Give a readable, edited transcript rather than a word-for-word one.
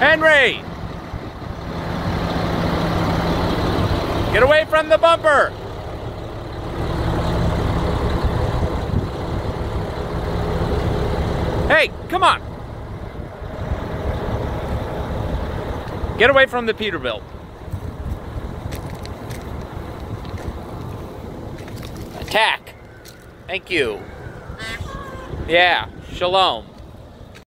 Henry! Get away from the bumper! Hey, come on! Get away from the Peterbilt. Attack. Thank you. Yeah, shalom.